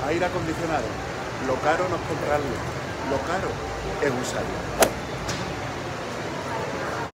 aire acondicionado. Lo caro no es comprarlo, lo caro es usarlo.